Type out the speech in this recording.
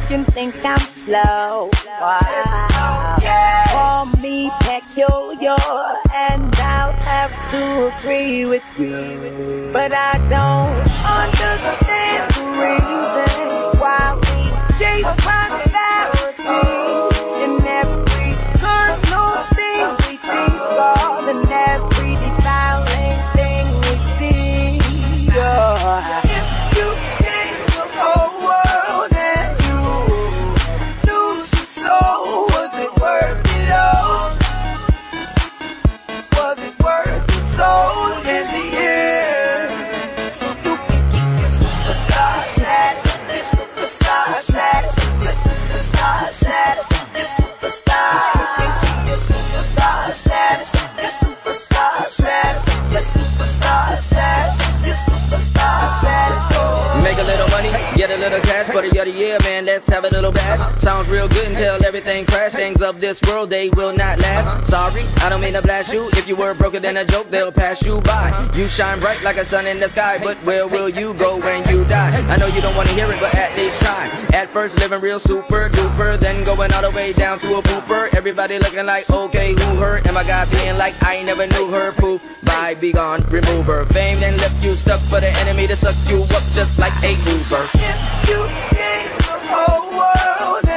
can think I'm slow. Wow. Call me peculiar, and I'll have to agree with you. But I don't understand the reason why we chase prosperity in every carnal thing we think of, and every defiling thing we see. If you gave the whole world and you lose your soul, was it worth it all? Was it worth the soul in the end? So you can keep your superstar status, this superstar status, this superstar status, this superstar. You can keep your superstar status, this superstar status, this superstar status, this superstar status. Make a little money, get a little cash for the other year, man, let's have a little bash. Sounds real good until everything crash. Things of this world, they will not last. Sorry, I don't mean to blast you. If you were broker than a joke, they'll pass you by. You shine bright like a sun in the sky, but where will you go when you die? I know you don't want to hear it, but at least try. At first living real super duper, then going all the way down to a pooper. Everybody looking like, okay, who her? And my guy being like, I never knew her. Poof, bye, be gone, remove her. Fame then left you stuck for the enemy to suck you up just like a Uber. If you gave the whole world